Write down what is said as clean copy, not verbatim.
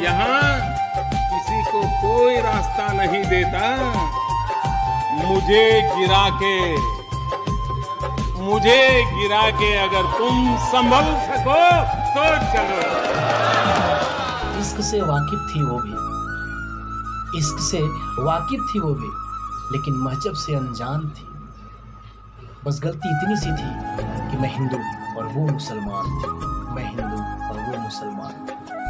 यहाँ किसी को कोई रास्ता नहीं देता। मुझे गिरा के अगर तुम संभल सको तो चलो। इश्क से वाकिफ थी वो भी, लेकिन महजब से अनजान थी। बस गलती इतनी सी थी कि मैं हिंदू और वो मुसलमान थी।